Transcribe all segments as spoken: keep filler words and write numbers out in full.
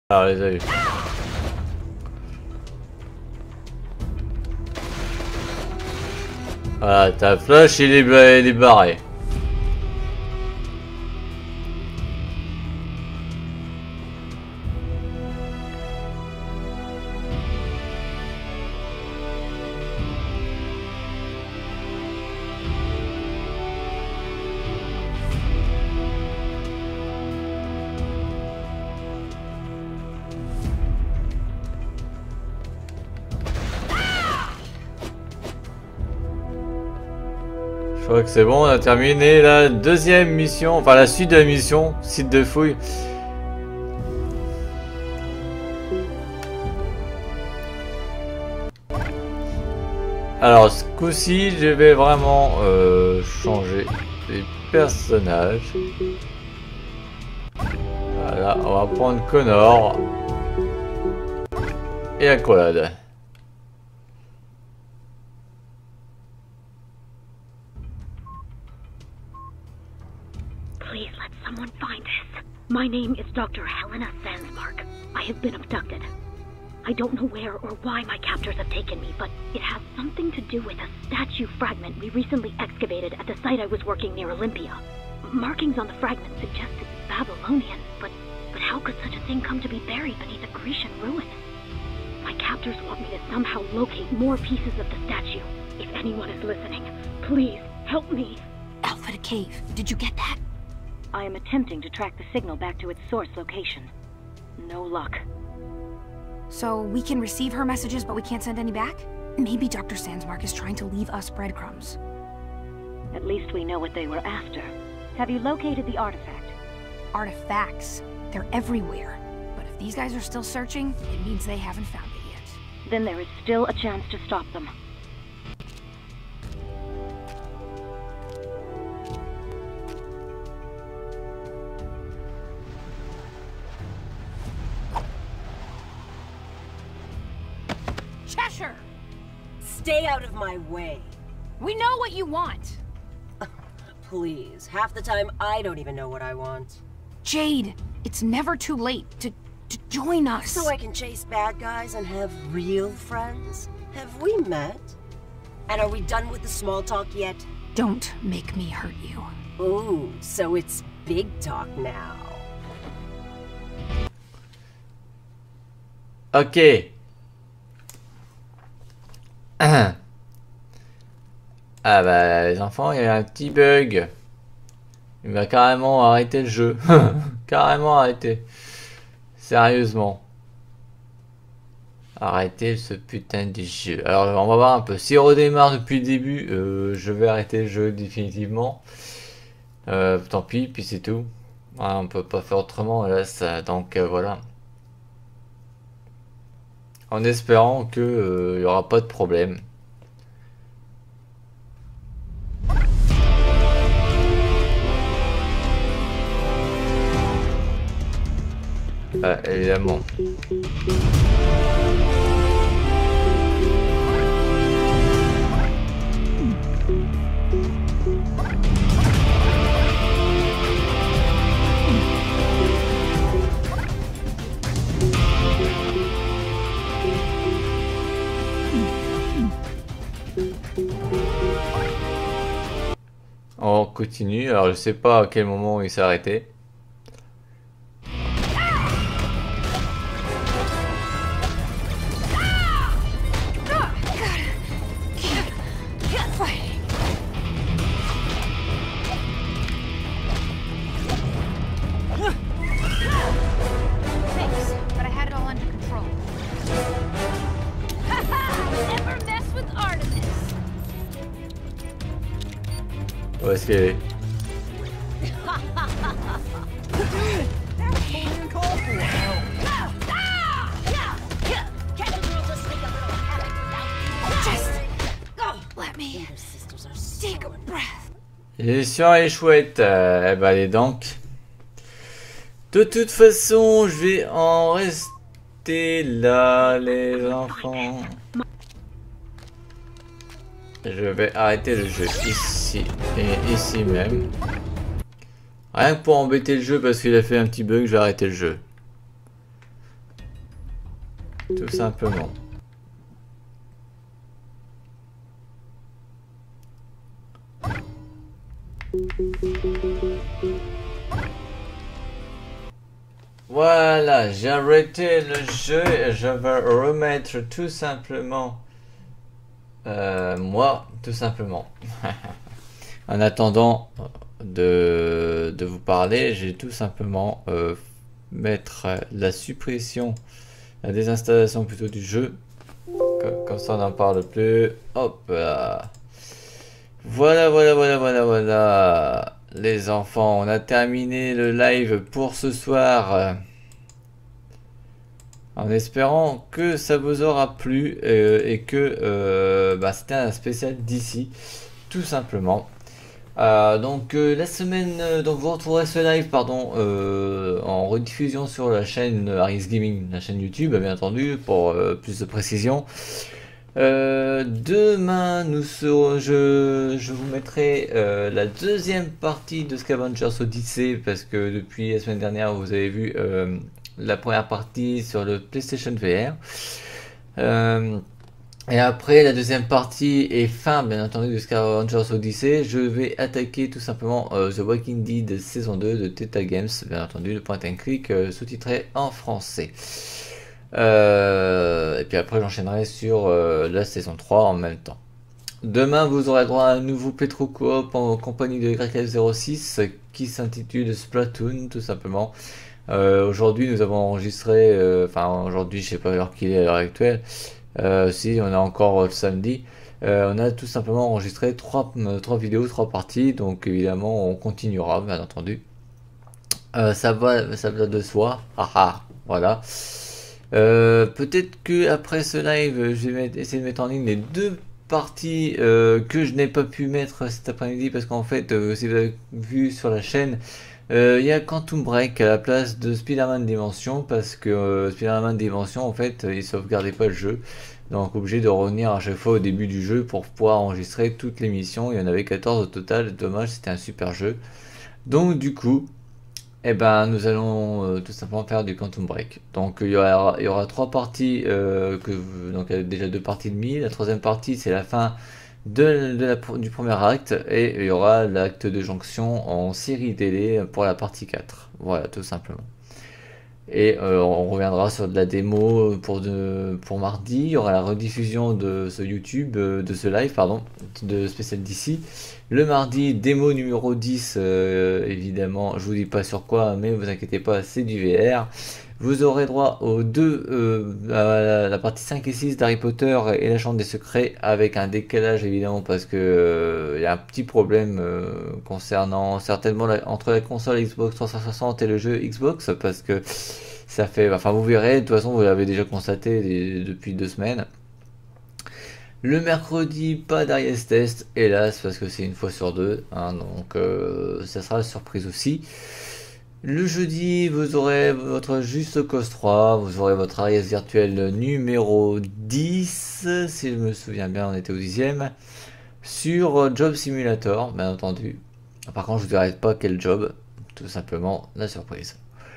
Ah, on les a eu. Voilà, ta flash il est, il est barré. Je crois que c'est bon, on a terminé la deuxième mission, enfin la suite de la mission, site de fouille. Alors ce coup-ci, je vais vraiment euh, changer les personnages. Voilà, on va prendre Connor et Accolade. Please let someone find us. My name is Doctor Helena Sandsmark. I have been abducted. I don't know where or why my captors have taken me, but it has something to do with a statue fragment we recently excavated at the site I was working near Olympia. Markings on the fragment suggest it's Babylonian, but, but how could such a thing come to be buried beneath a Grecian ruin? My captors want me to somehow locate more pieces of the statue. If anyone is listening, please help me. Alpha to cave. Did you get that? I am attempting to track the signal back to its source location. No luck. So we can receive her messages, but we can't send any back? Maybe Doctor Sandsmark is trying to leave us breadcrumbs. At least we know what they were after. Have you located the artifact? Artifacts. They're everywhere. But if these guys are still searching, it means they haven't found it yet. Then there is still a chance to stop them. Cheshire! Stay out of my way. We know what you want. Please, half the time I don't even know what I want. Jade, it's never too late to, to join us. So I can chase bad guys and have real friends? Have we met? And are we done with the small talk yet? Don't make me hurt you. Ooh, so it's big talk now. Ok. Ah bah les enfants, il y a un petit bug. Il va carrément arrêter le jeu. Carrément arrêter. Sérieusement. Arrêter ce putain de jeu. Alors on va voir un peu. Si on redémarre depuis le début, euh, je vais arrêter le jeu définitivement. Euh, tant pis, puis c'est tout. Voilà, on peut pas faire autrement là, ça, donc euh, voilà. En espérant que euh, il y aura pas de problème. Ah, évidemment. On continue, alors je sais pas à quel moment il s'est arrêté. Où est-ce qu'elle est? Mission est chouette. Euh, bah allez donc. De toute façon, je vais en rester là, les enfants. Je vais arrêter le jeu ici et ici même. Rien que pour embêter le jeu parce qu'il a fait un petit bug, je vais arrêter le jeu. tout simplement. Voilà, j'ai arrêté le jeu et je vais remettre tout simplement euh, moi, tout simplement. En attendant de, de vous parler, j'ai tout simplement euh, mettre la suppression, la désinstallation plutôt du jeu. Comme, comme ça on n'en parle plus. Hop là. Voilà, voilà, voilà, voilà, voilà. Les enfants, on a terminé le live pour ce soir. En espérant que ça vous aura plu euh, et que euh, bah, c'était un spécial d'ici, tout simplement. Euh, donc euh, la semaine, euh, donc vous retrouverez ce live pardon euh, en rediffusion sur la chaîne Harris Gaming, la chaîne YouTube bien entendu pour euh, plus de précision. Euh, demain nous serons, je, je vous mettrai euh, la deuxième partie de Scavengers Odyssey parce que depuis la semaine dernière vous avez vu euh, la première partie sur le PlayStation V R. Euh, Et après la deuxième partie et fin bien entendu de Scavengers Odyssey, je vais attaquer tout simplement euh, The Walking Dead saison deux de Theta Games, bien entendu le point and click euh, sous-titré en français. Euh, et puis après j'enchaînerai sur euh, la saison trois en même temps. Demain vous aurez droit à un nouveau Petro Coop en compagnie de Y F zéro six qui s'intitule Splatoon tout simplement. Euh, aujourd'hui nous avons enregistré, euh, enfin aujourd'hui je sais pas l'heure qu'il est à l'heure actuelle. Euh, si on a encore le samedi, euh, on a tout simplement enregistré trois, trois vidéos, trois parties, donc évidemment on continuera bien entendu. Euh, ça va, ça va de soi, haha, voilà. Euh, peut-être que après ce live, je vais mettre, essayer de mettre en ligne les deux parties euh, que je n'ai pas pu mettre cet après-midi parce qu'en fait, euh, si vous avez vu sur la chaîne. Il euh, y a Quantum Break à la place de Spider-Man Dimension parce que euh, Spider-Man Dimension en fait il sauvegardait pas le jeu, donc obligé de revenir à chaque fois au début du jeu pour pouvoir enregistrer toutes les missions. Il y en avait quatorze au total, dommage, c'était un super jeu. Donc du coup eh ben nous allons euh, tout simplement faire du Quantum Break. Donc il y aura, il y aura trois parties euh, que vous, donc déjà deux parties et demie. La troisième partie c'est la fin De, de la, du premier acte et il y aura l'acte de jonction en série télé pour la partie quatre. Voilà tout simplement. Et euh, on reviendra sur de la démo pour, de, pour mardi. Il y aura la rediffusion de ce YouTube, de ce live pardon, de Spécial d'ici. Le mardi, démo numéro dix, euh, évidemment, je vous dis pas sur quoi, mais vous inquiétez pas, c'est du V R. Vous aurez droit aux deux, euh, à la partie cinq et six d'Harry Potter et la Chambre des Secrets, avec un décalage évidemment parce que euh, il y a un petit problème euh, concernant certainement la, entre la console Xbox trois cent soixante et le jeu Xbox, parce que ça fait, enfin vous verrez, de toute façon vous l'avez déjà constaté des, depuis deux semaines. Le mercredi, pas d'Ariès Test, hélas, parce que c'est une fois sur deux, hein, donc euh, ça sera la surprise aussi. Le jeudi, vous aurez votre Juste Cause trois, vous aurez votre Ariès virtuel numéro dix, si je me souviens bien, on était au dixième, sur Job Simulator, bien entendu. Par contre, je vous dirai pas quel job, tout simplement la surprise.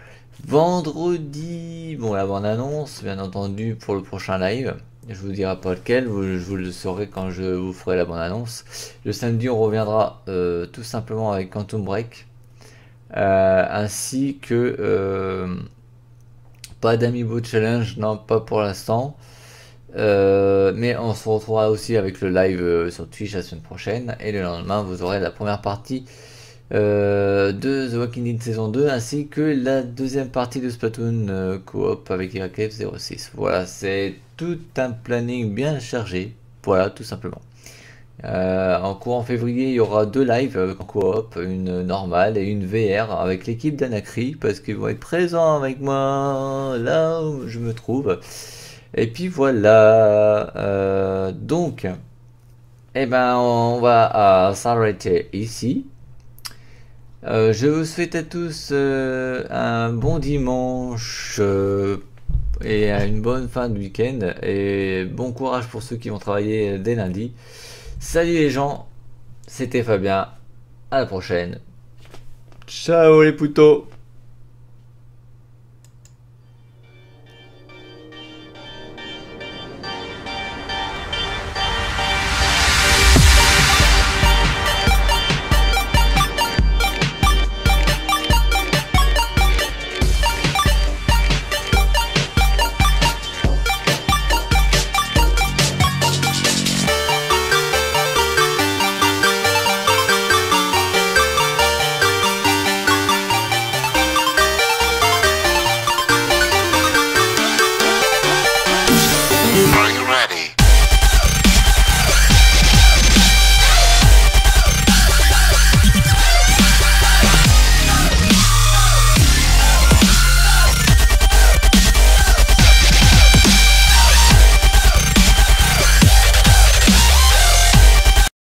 Vendredi, bon, la bande annonce, bien entendu, pour le prochain live. Je vous dirai pas lequel, vous, je vous le saurai quand je vous ferai la bande annonce. Le samedi, on reviendra euh, tout simplement avec Quantum Break. Euh, ainsi que euh, pas d'Amiibo Challenge, non pas pour l'instant, euh, mais on se retrouvera aussi avec le live euh, sur Twitch la semaine prochaine, et le lendemain vous aurez la première partie euh, de The Walking Dead saison deux ainsi que la deuxième partie de Splatoon euh, coop avec Y F zéro six. Voilà, c'est tout un planning bien chargé, voilà tout simplement. Euh, en courant février, il y aura deux lives euh, en coop, une normale et une V R avec l'équipe d'Anacri parce qu'ils vont être présents avec moi là où je me trouve. Et puis voilà, euh, donc, eh ben, on va euh, s'arrêter ici. Euh, je vous souhaite à tous euh, un bon dimanche euh, et une bonne fin de week-end et bon courage pour ceux qui vont travailler dès lundi. Salut les gens, c'était Fabien, à la prochaine. Ciao les poutos.